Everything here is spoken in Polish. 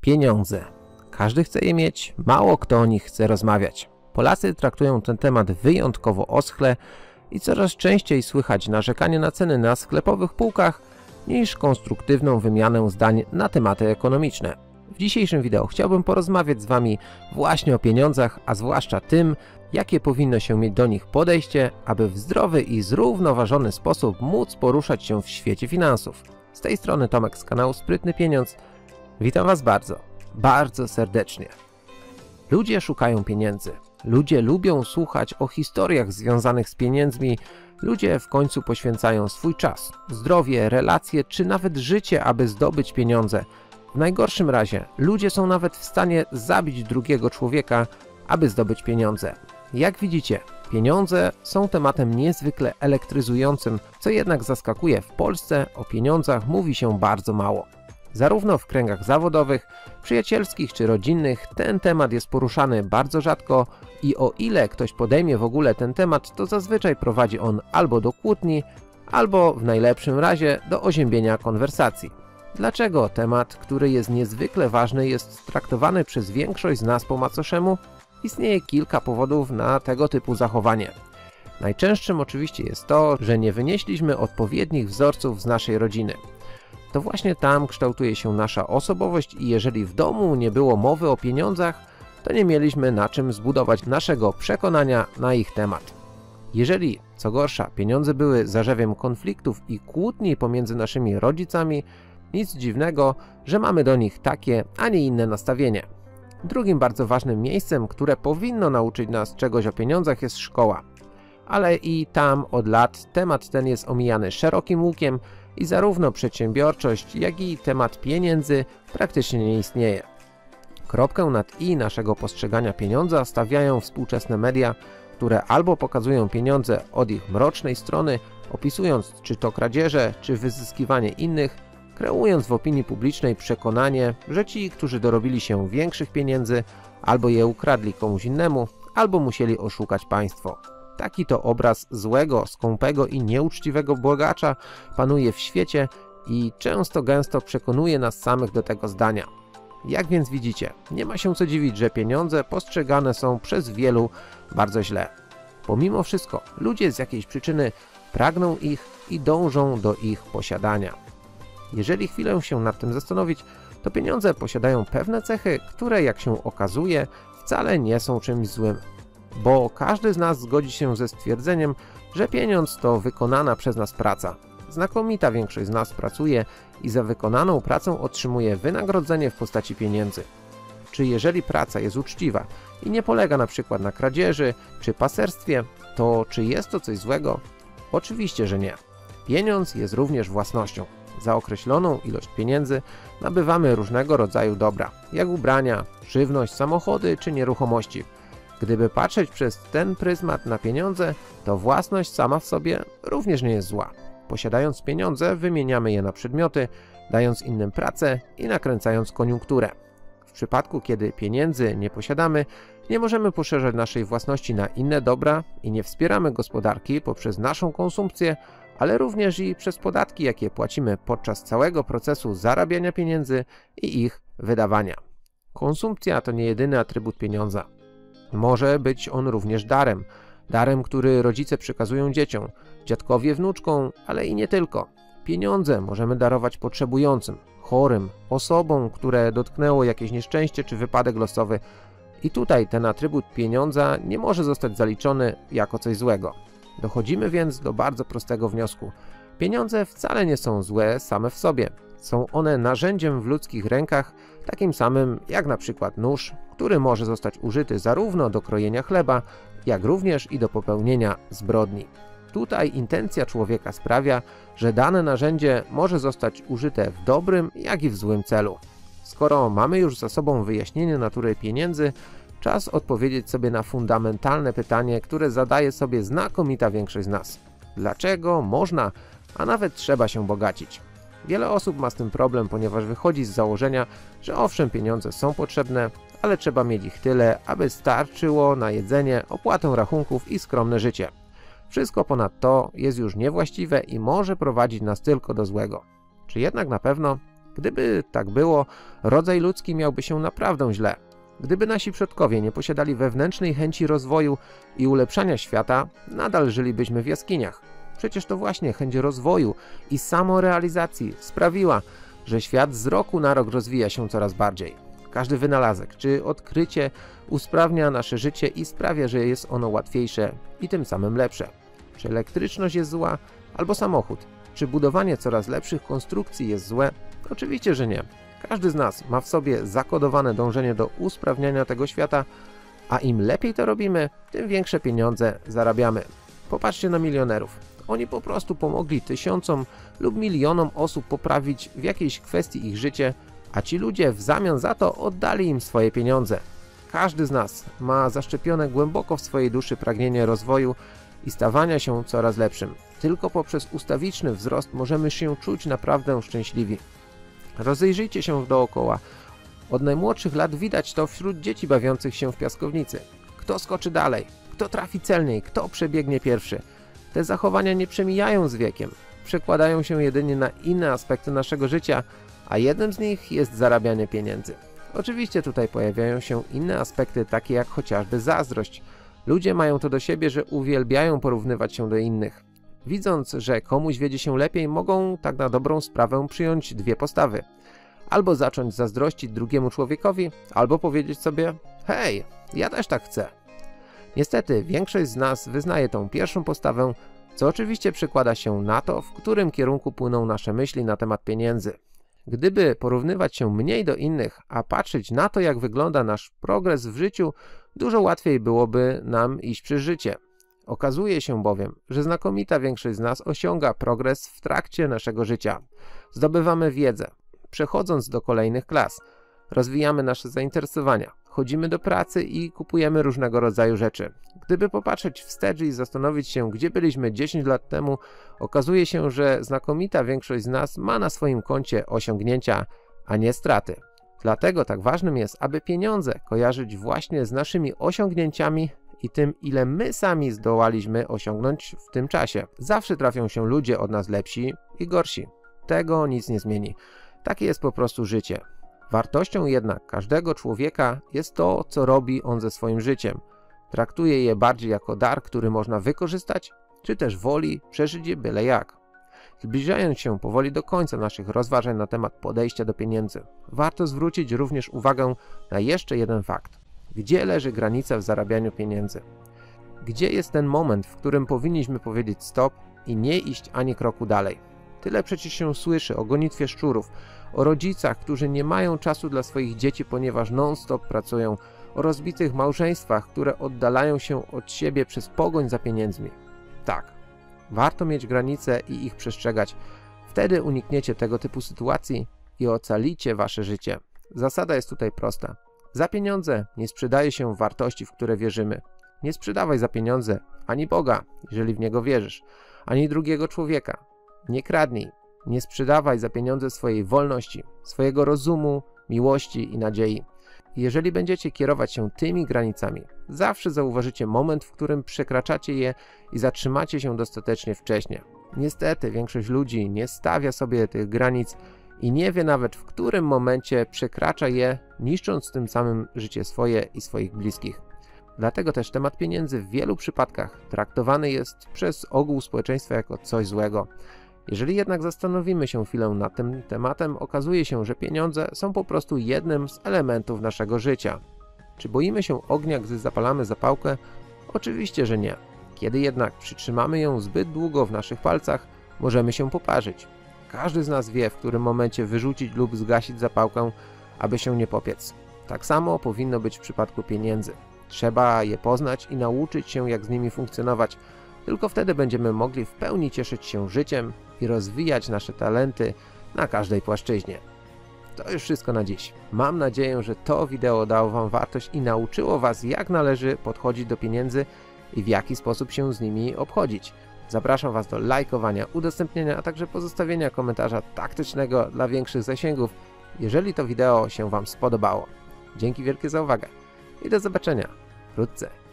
Pieniądze. Każdy chce je mieć, mało kto o nich chce rozmawiać. Polacy traktują ten temat wyjątkowo oschle i coraz częściej słychać narzekanie na ceny na sklepowych półkach niż konstruktywną wymianę zdań na tematy ekonomiczne. W dzisiejszym wideo chciałbym porozmawiać z Wami właśnie o pieniądzach, a zwłaszcza tym, jakie powinno się mieć do nich podejście, aby w zdrowy i zrównoważony sposób móc poruszać się w świecie finansów. Z tej strony Tomek z kanału Sprytny Pieniądz. Witam Was bardzo serdecznie. Ludzie szukają pieniędzy. Ludzie lubią słuchać o historiach związanych z pieniędzmi. Ludzie w końcu poświęcają swój czas, zdrowie, relacje czy nawet życie, aby zdobyć pieniądze. W najgorszym razie ludzie są nawet w stanie zabić drugiego człowieka, aby zdobyć pieniądze. Jak widzicie, pieniądze są tematem niezwykle elektryzującym, co jednak zaskakuje. W Polsce o pieniądzach mówi się bardzo mało. Zarówno w kręgach zawodowych, przyjacielskich czy rodzinnych ten temat jest poruszany bardzo rzadko i o ile ktoś podejmie w ogóle ten temat, to zazwyczaj prowadzi on albo do kłótni, albo w najlepszym razie do oziębienia konwersacji. Dlaczego temat, który jest niezwykle ważny, jest traktowany przez większość z nas po macoszemu? Istnieje kilka powodów na tego typu zachowanie. Najczęstszym oczywiście jest to, że nie wynieśliśmy odpowiednich wzorców z naszej rodziny. To właśnie tam kształtuje się nasza osobowość i jeżeli w domu nie było mowy o pieniądzach, to nie mieliśmy na czym zbudować naszego przekonania na ich temat. Jeżeli, co gorsza, pieniądze były zarzewiem konfliktów i kłótni pomiędzy naszymi rodzicami, nic dziwnego, że mamy do nich takie, a nie inne nastawienie. Drugim bardzo ważnym miejscem, które powinno nauczyć nas czegoś o pieniądzach, jest szkoła. Ale i tam od lat temat ten jest omijany szerokim łukiem i zarówno przedsiębiorczość, jak i temat pieniędzy praktycznie nie istnieje. Kropkę nad i naszego postrzegania pieniądza stawiają współczesne media, które albo pokazują pieniądze od ich mrocznej strony, opisując czy to kradzieże, czy wyzyskiwanie innych, kreując w opinii publicznej przekonanie, że ci, którzy dorobili się większych pieniędzy, albo je ukradli komuś innemu, albo musieli oszukać państwo. Taki to obraz złego, skąpego i nieuczciwego bogacza panuje w świecie i często gęsto przekonuje nas samych do tego zdania. Jak więc widzicie, nie ma się co dziwić, że pieniądze postrzegane są przez wielu bardzo źle. Pomimo wszystko, ludzie z jakiejś przyczyny pragną ich i dążą do ich posiadania. Jeżeli chwilę się nad tym zastanowić, to pieniądze posiadają pewne cechy, które jak się okazuje wcale nie są czymś złym. Bo każdy z nas zgodzi się ze stwierdzeniem, że pieniądz to wykonana przez nas praca. Znakomita większość z nas pracuje i za wykonaną pracę otrzymuje wynagrodzenie w postaci pieniędzy. Czy jeżeli praca jest uczciwa i nie polega na przykład na kradzieży czy paserstwie, to czy jest to coś złego? Oczywiście, że nie. Pieniądz jest również własnością. Za określoną ilość pieniędzy nabywamy różnego rodzaju dobra, jak ubrania, żywność, samochody czy nieruchomości. Gdyby patrzeć przez ten pryzmat na pieniądze, to własność sama w sobie również nie jest zła. Posiadając pieniądze, wymieniamy je na przedmioty, dając innym pracę i nakręcając koniunkturę. W przypadku, kiedy pieniędzy nie posiadamy, nie możemy poszerzać naszej własności na inne dobra i nie wspieramy gospodarki poprzez naszą konsumpcję, ale również i przez podatki, jakie płacimy podczas całego procesu zarabiania pieniędzy i ich wydawania. Konsumpcja to nie jedyny atrybut pieniądza. Może być on również darem, który rodzice przekazują dzieciom, dziadkowie wnuczkom, ale i nie tylko. Pieniądze możemy darować potrzebującym, chorym, osobom, które dotknęło jakieś nieszczęście czy wypadek losowy. I tutaj ten atrybut pieniądza nie może zostać zaliczony jako coś złego. Dochodzimy więc do bardzo prostego wniosku. Pieniądze wcale nie są złe same w sobie. Są one narzędziem w ludzkich rękach, takim samym jak na przykład nóż, który może zostać użyty zarówno do krojenia chleba, jak również i do popełnienia zbrodni. Tutaj intencja człowieka sprawia, że dane narzędzie może zostać użyte w dobrym, jak i w złym celu. Skoro mamy już za sobą wyjaśnienie natury pieniędzy, czas odpowiedzieć sobie na fundamentalne pytanie, które zadaje sobie znakomita większość z nas. Dlaczego można, a nawet trzeba się bogacić? Wiele osób ma z tym problem, ponieważ wychodzi z założenia, że owszem, pieniądze są potrzebne, ale trzeba mieć ich tyle, aby starczyło na jedzenie, opłatę rachunków i skromne życie. Wszystko ponad to jest już niewłaściwe i może prowadzić nas tylko do złego. Czy jednak na pewno? Gdyby tak było, rodzaj ludzki miałby się naprawdę źle. Gdyby nasi przodkowie nie posiadali wewnętrznej chęci rozwoju i ulepszania świata, nadal żylibyśmy w jaskiniach. Przecież to właśnie chęć rozwoju i samorealizacji sprawiła, że świat z roku na rok rozwija się coraz bardziej. Każdy wynalazek czy odkrycie usprawnia nasze życie i sprawia, że jest ono łatwiejsze i tym samym lepsze. Czy elektryczność jest zła, albo samochód? Czy budowanie coraz lepszych konstrukcji jest złe? Oczywiście, że nie. Każdy z nas ma w sobie zakodowane dążenie do usprawniania tego świata, a im lepiej to robimy, tym większe pieniądze zarabiamy. Popatrzcie na milionerów. Oni po prostu pomogli tysiącom lub milionom osób poprawić w jakiejś kwestii ich życie, a ci ludzie w zamian za to oddali im swoje pieniądze. Każdy z nas ma zaszczepione głęboko w swojej duszy pragnienie rozwoju i stawania się coraz lepszym. Tylko poprzez ustawiczny wzrost możemy się czuć naprawdę szczęśliwi. Rozejrzyjcie się dookoła. Od najmłodszych lat widać to wśród dzieci bawiących się w piaskownicy. Kto skoczy dalej? Kto trafi celniej? Kto przebiegnie pierwszy? Te zachowania nie przemijają z wiekiem. Przekładają się jedynie na inne aspekty naszego życia, a jednym z nich jest zarabianie pieniędzy. Oczywiście tutaj pojawiają się inne aspekty, takie jak chociażby zazdrość. Ludzie mają to do siebie, że uwielbiają porównywać się do innych. Widząc, że komuś wiedzie się lepiej, mogą tak na dobrą sprawę przyjąć dwie postawy. Albo zacząć zazdrościć drugiemu człowiekowi, albo powiedzieć sobie: hej, ja też tak chcę. Niestety, większość z nas wyznaje tą pierwszą postawę, co oczywiście przekłada się na to, w którym kierunku płyną nasze myśli na temat pieniędzy. Gdyby porównywać się mniej do innych, a patrzeć na to, jak wygląda nasz progres w życiu, dużo łatwiej byłoby nam iść przez życie. Okazuje się bowiem, że znakomita większość z nas osiąga progres w trakcie naszego życia. Zdobywamy wiedzę, przechodząc do kolejnych klas. Rozwijamy nasze zainteresowania, chodzimy do pracy i kupujemy różnego rodzaju rzeczy. Gdyby popatrzeć wstecz i zastanowić się, gdzie byliśmy 10 lat temu, okazuje się, że znakomita większość z nas ma na swoim koncie osiągnięcia, a nie straty. Dlatego tak ważnym jest, aby pieniądze kojarzyć właśnie z naszymi osiągnięciami i tym, ile my sami zdołaliśmy osiągnąć w tym czasie. Zawsze trafią się ludzie od nas lepsi i gorsi. Tego nic nie zmieni. Takie jest po prostu życie. Wartością jednak każdego człowieka jest to, co robi on ze swoim życiem. Traktuje je bardziej jako dar, który można wykorzystać, czy też woli przeżyć je byle jak. Zbliżając się powoli do końca naszych rozważań na temat podejścia do pieniędzy, warto zwrócić również uwagę na jeszcze jeden fakt. Gdzie leży granica w zarabianiu pieniędzy? Gdzie jest ten moment, w którym powinniśmy powiedzieć stop i nie iść ani kroku dalej? Tyle przecież się słyszy o gonitwie szczurów, o rodzicach, którzy nie mają czasu dla swoich dzieci, ponieważ non-stop pracują, o rozbitych małżeństwach, które oddalają się od siebie przez pogoń za pieniędzmi. Tak, warto mieć granice i ich przestrzegać. Wtedy unikniecie tego typu sytuacji i ocalicie wasze życie. Zasada jest tutaj prosta. Za pieniądze nie sprzedaje się wartości, w które wierzymy. Nie sprzedawaj za pieniądze ani Boga, jeżeli w Niego wierzysz, ani drugiego człowieka. Nie kradnij. Nie sprzedawaj za pieniądze swojej wolności, swojego rozumu, miłości i nadziei. Jeżeli będziecie kierować się tymi granicami, zawsze zauważycie moment, w którym przekraczacie je i zatrzymacie się dostatecznie wcześnie. Niestety, większość ludzi nie stawia sobie tych granic i nie wie nawet, w którym momencie przekracza je, niszcząc tym samym życie swoje i swoich bliskich. Dlatego też temat pieniędzy w wielu przypadkach traktowany jest przez ogół społeczeństwa jako coś złego. Jeżeli jednak zastanowimy się chwilę nad tym tematem, okazuje się, że pieniądze są po prostu jednym z elementów naszego życia. Czy boimy się ognia, gdy zapalamy zapałkę? Oczywiście, że nie. Kiedy jednak przytrzymamy ją zbyt długo w naszych palcach, możemy się poparzyć. Każdy z nas wie, w którym momencie wyrzucić lub zgasić zapałkę, aby się nie popiec. Tak samo powinno być w przypadku pieniędzy. Trzeba je poznać i nauczyć się, jak z nimi funkcjonować. Tylko wtedy będziemy mogli w pełni cieszyć się życiem i rozwijać nasze talenty na każdej płaszczyźnie. To już wszystko na dziś. Mam nadzieję, że to wideo dało Wam wartość i nauczyło Was, jak należy podchodzić do pieniędzy i w jaki sposób się z nimi obchodzić. Zapraszam Was do lajkowania, udostępnienia, a także pozostawienia komentarza taktycznego dla większych zasięgów, jeżeli to wideo się Wam spodobało. Dzięki wielkie za uwagę i do zobaczenia wkrótce.